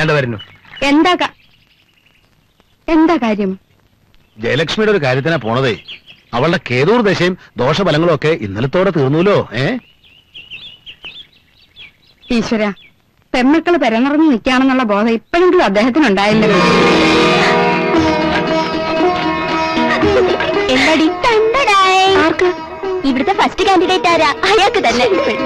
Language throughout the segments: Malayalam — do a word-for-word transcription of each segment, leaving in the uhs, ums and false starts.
ഞാൻ വരുന്നു. എന്താ എന്താ കാര്യം? ജയലക്ഷ്മിയുടെ ഒരു കാര്യത്തിനാ പോണതേ. അവളുടെ കേതൂർ ദശയും ദോഷഫലങ്ങളും ഒക്കെ ഇന്നലത്തോടെ തീർന്നൂലോ. ഏ ഈശ്വര, പെമ്മക്കള് പെരനിറഞ്ഞു നിൽക്കുകയാണെന്നുള്ള ബോധം ഇപ്പോഴെങ്കിലും അദ്ദേഹത്തിനുണ്ടായില്ലല്ലോ. ആർക്ക്? ഇവിടുത്തെ ഫസ്റ്റ് കാൻഡിഡേറ്റ് ആരാ? അയാൾക്ക് തന്നെ.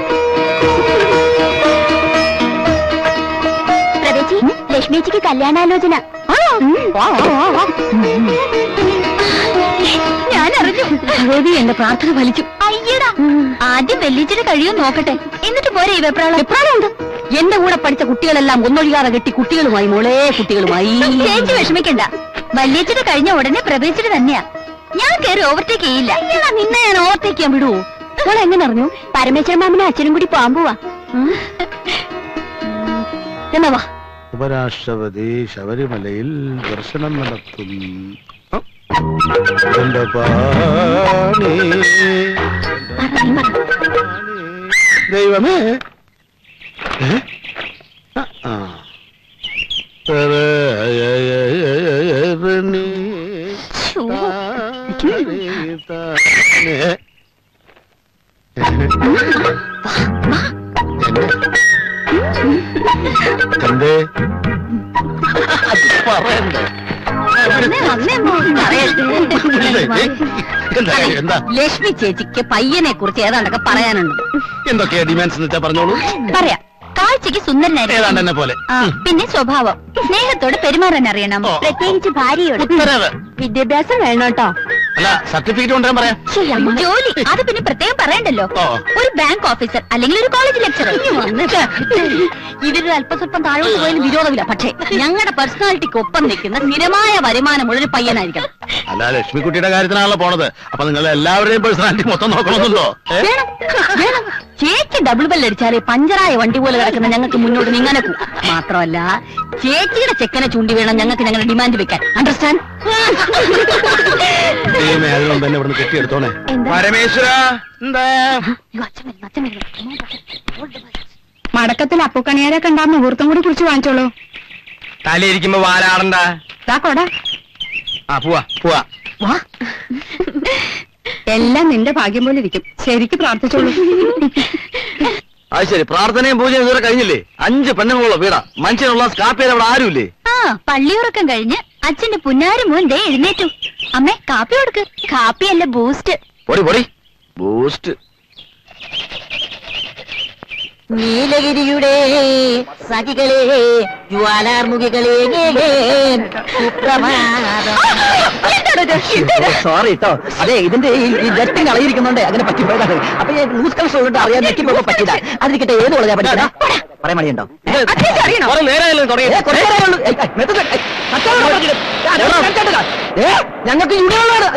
പ്രവേശി, ലക്ഷ്മിച്ചിക്ക് കല്യാണാലോചന. ഞാൻ അറിഞ്ഞു. ഭഗവതി എന്റെ പ്രാർത്ഥന ഫലിച്ചു. അയ്യടാ, ആദ്യം വെല്ലിച്ചിട്ട് കഴിയും നോക്കട്ടെ, എന്നിട്ട് പോരെ ഈ വെപ്രാളം. വെപ്രാളമുണ്ട്. എന്റെ കൂടെ പഠിച്ച കുട്ടികളെല്ലാം ഒന്നൊഴിയാതെ കെട്ടി കുട്ടികളുമായി, മോളെ കുട്ടികളുമായി. ചേച്ചി വിഷമിക്കണ്ട, വല്യച്ചിട്ട് കഴിഞ്ഞ ഉടനെ പ്രവേശിച്ചിട്ട് തന്നെയാ. ഞാൻ കയറി ഓവർടേക്ക് ചെയ്യില്ല. നിന്നെ ഞാൻ ഓവർടേക്ക് ചെയ്യാൻ വിടുവോ? മോളെ എങ്ങനെ അറിഞ്ഞു? പരമേശ്വരൻ മാമനും അച്ഛനും കൂടി പോവാൻ പോവാ. എന്നാ വാ. ഉപരാഷ്ട്രപതി ശബരിമലയിൽ ദർശനം നടത്തും. ദൈവമേ, എന്തേ പറയണ്ടേ? ലക്ഷ്മി ചേച്ചിക്ക് പയ്യനെ കുറിച്ച് ഏതാണ്ടൊക്കെ പറയാനുണ്ട്. എന്തൊക്കെയാ ഡിമാൻഡ്സ് എന്ന് വെച്ചാൽ പറഞ്ഞോളൂ. പറയാം. കാഴ്ചക്ക് സുന്ദരനായിരുന്നു, പോലെ പിന്നെ സ്വഭാവം, സ്നേഹത്തോടെ പെരുമാറാൻ അറിയണം, പ്രത്യേകിച്ച് ഭാര്യയോട്. വിദ്യാഭ്യാസം വേണം കേട്ടോ. അല്ല, സർട്ടിഫിക്കറ്റ് കൊണ്ടുവരാൻ പറയാം. ജോലി അത് പിന്നെ പ്രത്യേകം പറയണ്ടല്ലോ. ഒരു ബാങ്ക് ഓഫീസർ അല്ലെങ്കിൽ ഒരു കോളേജ് ലെക്ചറർ. ഇവരൊരു അല്പസ്വല്പം താഴോട്ട് പോയാലും വിരോധമില്ല. പക്ഷേ ഞങ്ങളുടെ പേഴ്സണാലിറ്റിക്ക് ഒപ്പം നിൽക്കുന്ന സ്ഥിരമായ വരുമാനമുള്ള ഒരു പയ്യനായിരിക്കണം. അല്ല, ലക്ഷ്മിക്കുട്ടിയുടെ കാര്യത്തിനാണല്ലോ പോണത്. അപ്പൊ നിങ്ങൾ എല്ലാവരുടെയും പേഴ്സണാലിറ്റി മൊത്തം നോക്കണമെന്നുണ്ടോ? ചേച്ചി ഡബിൾ ബെല്ലടിച്ചാലേ പഞ്ചറായ വണ്ടി പോലെ കിടക്കുന്ന ഞങ്ങൾക്ക് മുന്നോട്ട് നീങ്ങാനെ പോകും. മാത്രമല്ല, ചേച്ചിയുടെ ചെക്കനെ ചൂണ്ടി വേണം ഞങ്ങൾക്ക് ഞങ്ങളുടെ ഡിമാൻഡ് വെക്കാൻ. അണ്ടർസ്റ്റാൻഡ്? അതുകൊണ്ട് തന്നെ ഇവിടുന്ന് കെട്ടിയെടുത്തോണേ. പരമേശ്വര, മടക്കത്തിൽ അപ്പുക്കണിയാരെ കണ്ടാ മുഹൂർത്തം കൂടി കുറിച്ച് വാങ്ങിച്ചോളൂ. തലയിരിക്കുമ്പോ വാലാടണ്ട. കൊടാ. ആ പോവാ പോവാ. എല്ലാം നിന്റെ ഭാഗ്യം പോലെ ഇരിക്കും. ശരിക്ക് പ്രാർത്ഥിച്ചോളൂ. അത് ശരി, പ്രാർത്ഥനയും പൂജയും ഇതുവരെ കഴിഞ്ഞില്ലേ? അഞ്ച് പെണ്ണുങ്ങളുള്ള വീടാ. മനുഷ്യനുള്ള കാപ്പിയിൽ അവിടെ ആരുമില്ലേ? ആ, പള്ളിയുറക്കം കഴിഞ്ഞ് അച്ഛന്റെ പുന്നാരി മോൻ ദേ എഴുന്നേറ്റു. അമ്മേ, കാപ്പി കൊടുക്ക്. കാപ്പിയല്ല, ബൂസ്റ്റ്. പൊടി പൊടി ബൂസ്റ്റ്. നീലഗിരിയുടെ സഖികളെ, ജ്വാലാർമുഖികളെ, സോറി കേട്ടോ. അതെ, ഇതിന്റെ ഈ ജെറ്റും കളയിരിക്കുന്നുണ്ട്, അങ്ങനെ പറ്റിപ്പോയതാണ്. അപ്പൊ ന്യൂസ് കണക്ഷൻ കൊണ്ട് അറിയാൻ നെറ്റിപ്പോ പറ്റില്ല. അതിരിക്കട്ടെ, ഏത് കൊള്ളാ പറ്റില്ല പറയാൻ മടിയുണ്ടോ? ഞങ്ങൾക്ക് യൂണിയനാണ്.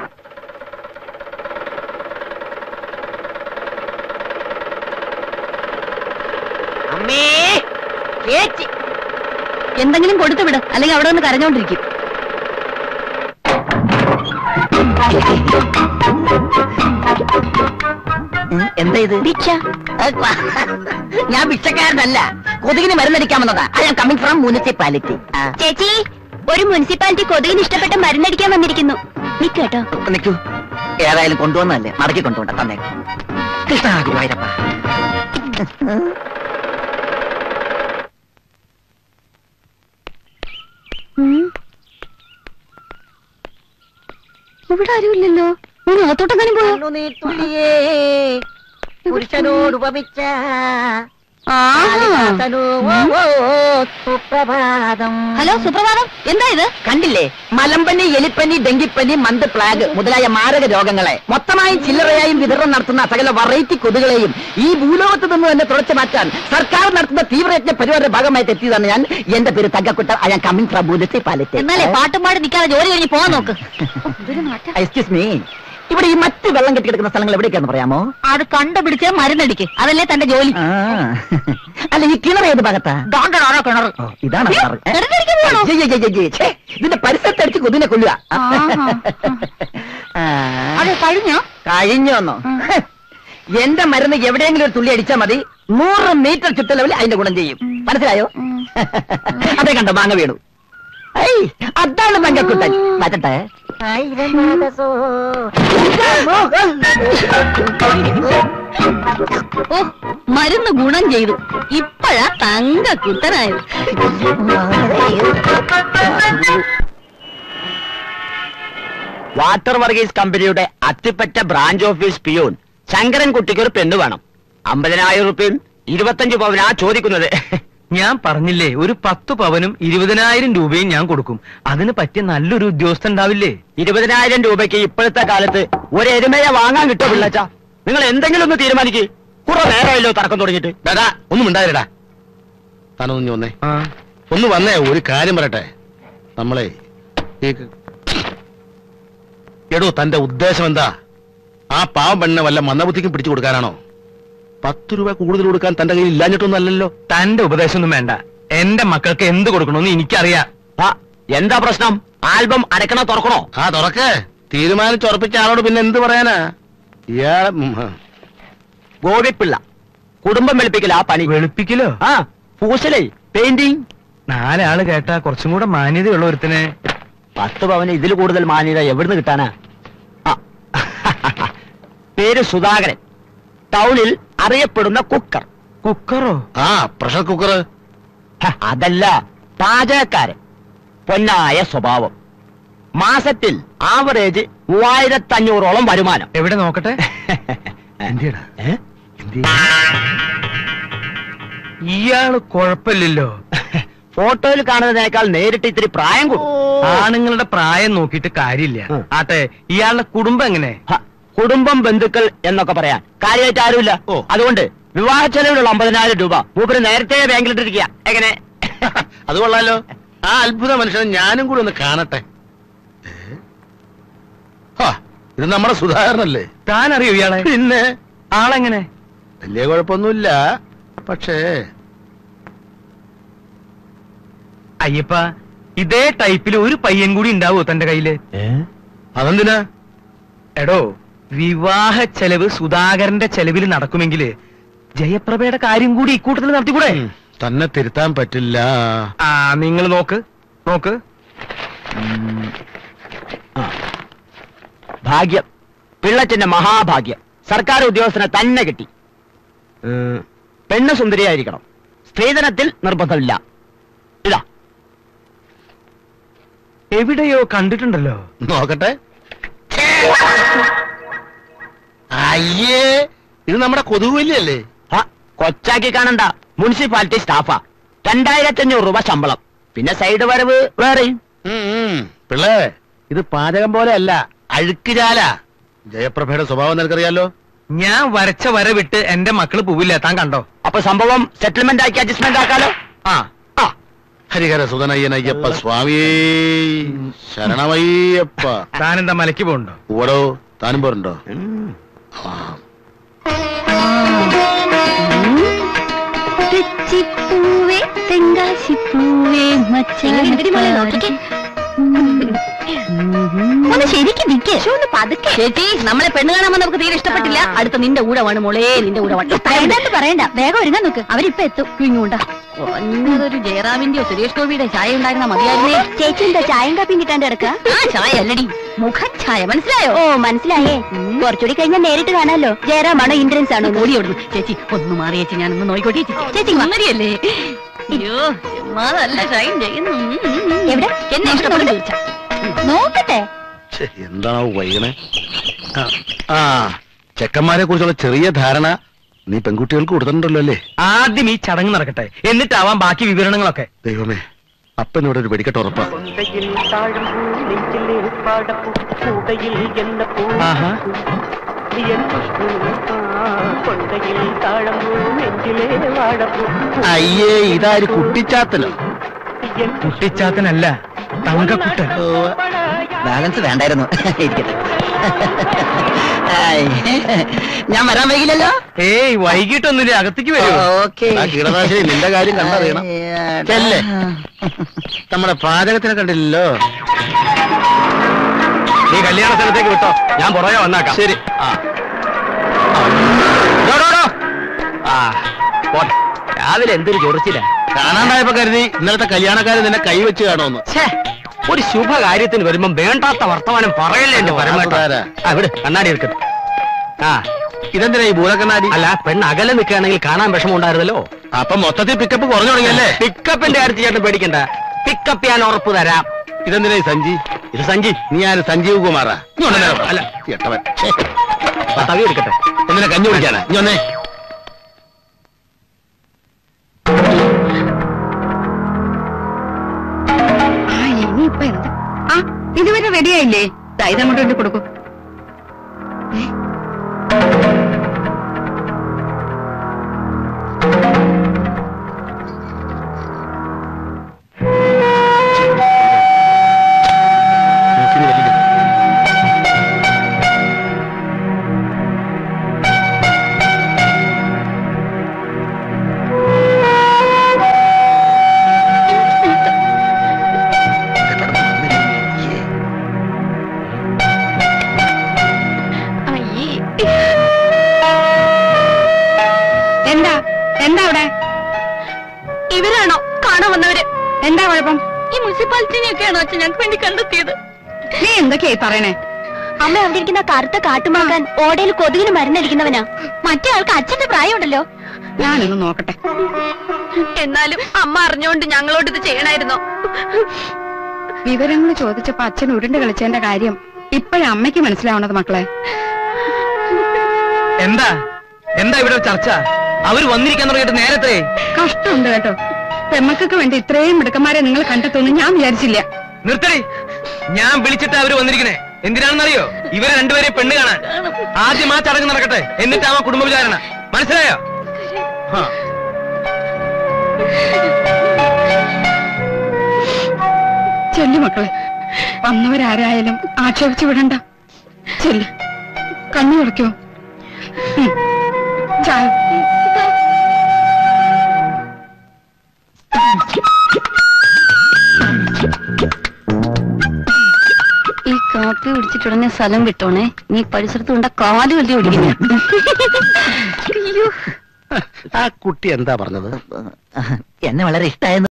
എന്തെങ്കിലും കൊടുത്തു വിട്, അല്ലെങ്കിൽ അവിടെ നിന്ന് കരഞ്ഞോണ്ടിരിക്കും. എന്താ ഇത്? ഭിക്ഷ. ഞാൻ ഭിക്ഷക്കാരനല്ല, കൊതുകിന് മരുന്നടിക്കാമെന്നതാ. I am coming from municipality. ചേച്ചി, ഒരു മുനിസിപ്പാലിറ്റി കൊതുകിന് ഇഷ്ടപ്പെട്ട മരുന്നടിക്കാൻ വന്നിരിക്കുന്നു. നിക്കട്ടോ. നിക്കൂ, ഏതായാലും കൊണ്ടുവന്നല്ലേ, മടക്കി കൊണ്ടുപോണ്ട. തന്നെ കൃഷ്ണ ഗുരുവായൂരപ്പ. ഇവിടെ ആരുമില്ലല്ലോ. അകത്തോട്ടെങ്ങാനും പോയോ? പുരുഷനോട് ഉപമിച്ച സുപ്രഭാതം. ഹലോ, സുപ്രഭാതം. എന്താ ഇത്? കണ്ടില്ലേ, മലമ്പനി, എലിപ്പനി, ഡെങ്കിപ്പനി, മന്ത് പ്ലാഗ് മുതലായ മാരക രോഗങ്ങളെ മൊത്തമായും ചില്ലറയായും വിതരണം നടത്തുന്ന സകല വെറൈറ്റി കൊതുകളെയും ഈ ഭൂലോകത്ത് നിന്ന് തന്നെ തുടച്ചു മാറ്റാൻ സർക്കാർ നടത്തുന്ന തീവ്രയജ്ഞ പരിപാടിയുടെ ഭാഗമായിട്ട് എത്തിയതാണ് ഞാൻ. എന്റെ പേര് Thankakutta. I am coming from municipality. എന്നാലേ പാട്ടും പാടി നിൽക്കാതെ ജോലി കഴിഞ്ഞ് പോകാൻ നോക്ക്. എക്സ്ക്യൂസ് മീ, ഇവിടെ ഈ മറ്റ് വെള്ളം കെട്ടിക്കിടക്കുന്ന സ്ഥലങ്ങൾ എവിടേക്കാന്ന് പറയാമോ? അത് കണ്ടുപിടിച്ച് മരുന്നടിക്ക്. അതല്ലേ തന്റെ ജോലി. അല്ല, ഈ കിണർ ഏത് ഭാഗത്താ? കിണർ ഇതാണ്. ഇതിന്റെ പരിസരത്ത് അടിച്ച് കൊതുകിനെ കൊല്ലുക. കഴിഞ്ഞോ? കഴിഞ്ഞോന്നോ? എന്റെ മരുന്ന് എവിടെയെങ്കിലും ഒരു തുള്ളി അടിച്ചാൽ മതി, നൂറ് മീറ്റർ ചുറ്റളവിൽ അതിന്റെ ഗുണം ചെയ്യും. മനസ്സിലായോ? അതേ കണ്ടോ മാങ്ങ വീണു. അതാണ് മങ്കക്കുട്ടൻ. മാറ്റട്ടെ. ഓ, മരുന്ന് ഗുണം ചെയ്തു. ഇപ്പഴാ തങ്ക കുട്ടനായത്. വാട്ടർ വർഗീസ് കമ്പനിയുടെ അത്തിപ്പറ്റ ബ്രാഞ്ച് ഓഫീസ് പിയൂൺ ശങ്കരൻകുട്ടിക്ക് ഒരു പെണ്ണ് വേണം. അമ്പതിനായിരം റുപ്യയും ഇരുപത്തഞ്ച് പവനാ ചോദിക്കുന്നത്. ഞാൻ പറഞ്ഞില്ലേ, ഒരു പത്ത് പവനും ഇരുപതിനായിരം രൂപയും ഞാൻ കൊടുക്കും. അതിന് പറ്റിയ നല്ലൊരു ഉദ്യോഗസ്ഥൻ ഉണ്ടാവില്ലേ? ഇരുപതിനായിരം രൂപയ്ക്ക് ഇപ്പോഴത്തെ കാലത്ത് ഒരു എരുമയെ വാങ്ങാൻ കിട്ടുമോ പിള്ളച്ച? നിങ്ങൾ എന്തെങ്കിലും ഒന്ന് തീരുമാനിക്ക്. കുറെ നേരമല്ലോ തർക്കം തുടങ്ങിയിട്ട്. ഡാ ഒന്നും ഉണ്ടായിരടാ. താനൊന്നു വന്നേ, ഒന്ന് വന്നേ. ഒരു കാര്യം പറയട്ടെ. നമ്മളെ എടോ, തന്റെ ഉദ്ദേശം എന്താ? ആ പാവം പെണ്ണിനെ വല്ല മന്ദബുദ്ധിക്കും പിടിച്ചു കൊടുക്കാനാണോ? പത്ത് രൂപ കൂടുതൽ കൊടുക്കാൻ തന്റെ കയ്യിൽ ഇല്ലാഞ്ഞിട്ടൊന്നും അല്ലല്ലോ. തന്റെ ഉപദേശമൊന്നും വേണ്ട. എന്റെ മക്കൾക്ക് എന്ത് കൊടുക്കണമെന്ന് എനിക്കറിയാം. എന്താ പ്രശ്നം? ആൽബം അടക്കണോ തുറക്കണോ? ആ തുറക്കേ. തീരുമാനിച്ചുറപ്പിച്ച ആളോട് പിന്നെ എന്ത് പറയാനാ? ഇയാളെ ഗോപിപ്പിള്ള കുടുംബം വെളുപ്പിക്കല. ആ പണി വെളുപ്പിക്കലോ? ആ പൂശലേ, പെയിന്റിങ്. നാലാള് കേട്ടാ കുറച്ചും കൂടെ മാന്യതയുള്ള ഒരുത്തന് പത്ത് പവന് ഇതിൽ കൂടുതൽ മാന്യത എവിടുന്ന് കിട്ടാനാ? പേര് സുധാകരൻ. ടൗണിൽ അറിയപ്പെടുന്ന കുക്കർ. കുക്കറോ? ആ പ്രഷർ കുക്കർ. അതല്ല, പാചകക്കാരൻ. പൊന്നായ സ്വഭാവം. മാസത്തിൽ ആവറേജ് മൂവായിരത്തി അഞ്ഞൂറോളം വരുമാനം. എവിടെ നോക്കട്ടെ. ഇയാള് കുഴപ്പമില്ലല്ലോ. ഫോട്ടോയിൽ കാണുന്നതിനേക്കാൾ നേരിട്ട് ഇത്തിരി പ്രായം കൂടും. ആണുങ്ങളുടെ പ്രായം നോക്കിയിട്ട് കാര്യമില്ല. ആട്ടെ, ഇയാളുടെ കുടുംബം എങ്ങനെ? കുടുംബം, ബന്ധുക്കൾ എന്നൊക്കെ പറയാൻ കാര്യമായിട്ട് ആരുമില്ല. അതുകൊണ്ട് വിവാഹ ചെലവിലുള്ള അമ്പതിനായിരം രൂപ മൂപ്പര് നേരത്തെ ബാങ്കിലിട്ടിരിക്കുക. എങ്ങനെ? അത് കൊള്ളാലോ. ആ അത്ഭുത മനുഷ്യനെ ഞാനും കൂടി ഒന്ന് കാണട്ടെ. ഇത് നമ്മുടെ സുധാകരനല്ലേ? താൻ അറിയോ ഇയാളെ? പിന്നെ ആളെങ്ങനെ? വലിയ കുഴപ്പമൊന്നുമില്ല. പക്ഷേ അയ്യപ്പ, ഇതേ ടൈപ്പിൽ ഒരു പയ്യൻ കൂടി ഉണ്ടാവോ തന്റെ കയ്യില്? അതെന്തിനാ? എടോ, വിവാഹ ചെലവ് സുധാകരന്റെ ചെലവിൽ നടക്കുമെങ്കില് ജയപ്രഭയുടെ കാര്യം കൂടി ഇക്കൂട്ടത്തിൽ നടത്തിക്കൂടെ? തന്നെ തിരുത്താൻ പറ്റില്ല. ആ, നിങ്ങൾ നോക്ക് നോക്ക്. ഭാഗ്യം, പിള്ളച്ചന്റെ മഹാഭാഗ്യം. സർക്കാർ ഉദ്യോഗസ്ഥനെ തന്നെ കിട്ടി. പെണ്ണ് സുന്ദരിയായിരിക്കണം. സ്ത്രീധനത്തിൽ നിർബന്ധമില്ല. ഇതാ. എവിടെയോ കണ്ടിട്ടുണ്ടല്ലോ. നോക്കട്ടെ. അയ്യേ, ഇത് നമ്മുടെ കൊതുകുവല്ലിയല്ലേ? കൊച്ചാക്കി കാണണ്ട, മുനിസിപ്പാലിറ്റി സ്റ്റാഫാ. രണ്ടായിരത്തി അഞ്ഞൂറ് രൂപ ശമ്പളം, പിന്നെ സൈഡ് വരവ് വേറെയും. പിള്ളേ, ഇത് പാചകം പോലെ അല്ല, അഴുക്കുചാല. ജയപ്രഭയുടെ സ്വഭാവം നിനക്കറിയാലോ. ഞാൻ വരച്ച വര വിട്ട് എന്റെ മക്കള് പോവില്ല. താൻ കണ്ടോ? അപ്പൊ സംഭവം സെറ്റിൽമെന്റ് ആക്കി അഡ്ജസ്റ്റ്മെന്റ് ആക്കാലോ. ആ ആ ഹരിഹര സുതനയ്യനയ്യപ്പ സ്വാമിയേ ശരണമയ്യപ്പ. താനെന്താ മലയ്ക്ക് പോകണ്ടോ? ഓടോ, താനും പോരുണ്ടോ? തെച്ചിപ്പൂവേ തെങ്കാശിപ്പൂവേ ഒന്ന് ശരിക്കും നിൽക്കേ. പതുക്കെ ചേച്ചി, നമ്മളെ പെണ്ണ് കാണാൻ നമുക്ക് തീരെ ഇഷ്ടപ്പെട്ടില്ല. അടുത്ത നിന്റെ ഊഴമാണ് മോളെ, നിന്റെ ഊഴമാണ്. പറയണ്ട, വേഗം ഒരുങ്ങാൻ നോക്ക്. അവരിപ്പ എത്തും. ഇങ്ങോട്ടാ ഒരു ജയറാമിന്റെയോ സുരേഷ് ഗോപിയുടെ ചായ ഉണ്ടായിരുന്ന മതിയായിരുന്നേ. ചേച്ചി എന്താ ചായയും കാപ്പിയും കിട്ടാണ്ട് കിടക്ക? ആ ചായ അല്ലടി, മുഖഛായ. മനസ്സിലായോ? ഓ മനസ്സിലായേ. കുറച്ചുകൂടി കഴിഞ്ഞാൽ നേരിട്ട് കാണാലോ. ജയറാമാണോ ഇൻഷുറൻസ് ആണോ? ഓടി ഓടുന്നു. ചേച്ചി ഒന്ന് മാറി ചേച്ചി, ഞാനൊന്ന് നോയിക്കോട്ടെ. ചേച്ചി അങ്ങനെയല്ലേ? അയ്യോ ചുമ്മാതല്ല, ഷൈൻ ചെയ്യുന്നു. എവിടെ എന്നെ ഇഷ്ടപ്പെടുന്നു ചോദിച്ചാ നോക്കട്ടെ. എന്താണോ വൈകണേ? ആ ചെക്കന്മാരെ കുറിച്ചുള്ള ചെറിയ ധാരണ നീ പെൺകുട്ടികൾക്ക് കൊടുത്തിട്ടുണ്ടല്ലോ അല്ലേ? ആദ്യം ഈ ചടങ്ങ് നടക്കട്ടെ, എന്നിട്ടാവാം ബാക്കി വിവരണങ്ങളൊക്കെ. ദൈവമേ, അപ്പനോട് ഒരു വെടിക്കെട്ട് ഉറപ്പാ. അയ്യേ, ഇതാര് കുട്ടിച്ചാത്തനോ? കുട്ടിച്ചാത്തനല്ല, തങ്കക്കുട്ടൻ. ബാലൻസ് വേണ്ടായിരുന്നു. ഇരിക്കട്ടെ. ഞാൻ വരാൻ വൈകില്ലല്ലോ. ഏയ് വൈകിട്ടൊന്നുമില്ല, അകത്തേക്ക് വരും. കീടനാശിനി നിന്റെ കാര്യം കണ്ടറിയണം. നമ്മുടെ പാചകത്തിനെ കണ്ടില്ലല്ലോ. നീ കല്യാണ സ്ഥലത്തേക്ക് വിട്ടോ, ഞാൻ പുറകെ വന്നാക്കാം. ശരി. ആ ആ പോട്ടെ. രാവിലെ എന്തൊരു ചൊറിച്ചില്ല. കാണാണ്ടായപ്പോ കരുതി ഇന്നലത്തെ കല്യാണക്കാര് നിന്നെ കൈവച്ച് കാണുമെന്ന്. ഒരു ശുഭകാര്യത്തിന് വരുമ്പോ വേണ്ടാത്ത വർത്തമാനം പറയല്ലേ എന്റെ പരമാവധി. അവിടെ കണ്ണാടി എടുക്കട്ടെ. ആ ഇതെന്തിനാ ഈ ഭൂതക്കണ്ണാടി? അല്ല, പെണ്ണ് അകലെ നിൽക്കുകയാണെങ്കിൽ കാണാൻ വിഷമം ഉണ്ടായിരുന്നല്ലോ. അപ്പൊ മൊത്തത്തിൽ പിക്കപ്പ് കുറഞ്ഞു തുടങ്ങിയല്ലേ? പിക്കപ്പിന്റെ കാര്യത്തിൽ ചേട്ടൻ പേടിക്കണ്ട, പിക്കപ്പ് ഞാൻ ഉറപ്പ് തരാം. ഇതെന്തിനാ ഈ സഞ്ജി? ഇത് സഞ്ജി. നീ ആര്? സഞ്ജീവ് കുമാറാ? അല്ല, എട്ടവൻ. തവി എടുക്കട്ടെ. എന്തിനാ കഞ്ഞി കുടിക്കാനാ? നീ ഒന്നേ. ആ ഇനിയിപ്പൊ എന്താ? ആ ഇതുവരെ റെഡിയായില്ലേ? ഇതങ്ങോട്ട് വേണ്ടി കൊടുക്കൂ. എന്താ എന്താ അവിടെ? ഇവരാണോ കാണാൻ വന്നവര്? എന്താ കുഴപ്പം? ഈ മുനിസിപ്പാലിറ്റിനെയൊക്കെയാണോ അച്ഛൻ ഞങ്ങൾക്ക് വേണ്ടി കണ്ടെത്തിയത്? നീ എന്തൊക്കെയായി പറയണേ? അമ്മ അവിടെ ഇരിക്കുന്ന കറുത്ത കാട്ടുമാക്കാൻ ഓടയിൽ കൊതുകിന് മരുന്നടിക്കുന്നവനാ. മറ്റേ ആൾക്ക് അച്ഛന്റെ പ്രായമുണ്ടല്ലോ. ഞാനൊന്ന് നോക്കട്ടെ. എന്നാലും അമ്മ അറിഞ്ഞുകൊണ്ട് ഞങ്ങളോട് ഇത് ചെയ്യണായിരുന്നോ? വിവരങ്ങൾ ചോദിച്ചപ്പോ അച്ഛൻ ഉരുണ്ട് കളിച്ചതിന്റെ കാര്യം ഇപ്പോഴും അമ്മയ്ക്ക് മനസ്സിലാവണത് മക്കളെ. എന്താ എന്താ ഇവിടെ ചർച്ച? അവര് വന്നിരിക്കാൻ തുടങ്ങിയിട്ട് നേരത്തെ കഷ്ടമുണ്ട് കേട്ടോ. പെമ്മക്കൾക്ക് വേണ്ടി ഇത്രയും മിടുക്കന്മാരെ നിങ്ങൾ കണ്ടെത്തുമെന്ന് ഞാൻ വിചാരിച്ചില്ല. നിർത്തടി. ഞാൻ വിളിച്ചിട്ട് അവര് വന്നിരിക്കണേ എന്തിനാണെന്നറിയോ? ഇവരെ രണ്ടുപേരെ പെണ്ണ് കാണാൻ. ആദ്യം ആ ചടങ്ങ് നടക്കട്ടെ, എന്നിട്ടാവാ കുടുംബ വിചാരണ. മനസ്സിലായോ? ചെല്ലു മക്കളെ, വന്നവരാരായാലും ആക്ഷേപിച്ചു വിടണ്ട. ചെല്ലു, കണ്ണു തുറക്കോ. ചായ ഈ കാപ്പി കുടിച്ചിട്ടുടനെ സ്ഥലം വിട്ടോണേ. നീ പരിസരത്ത് കൊണ്ട കാല് വലിയ ഒടിക്കുന്നു. ആ കുട്ടി എന്താ പറഞ്ഞത്? എന്നെ വളരെ ഇഷ്ടമായിരുന്നു.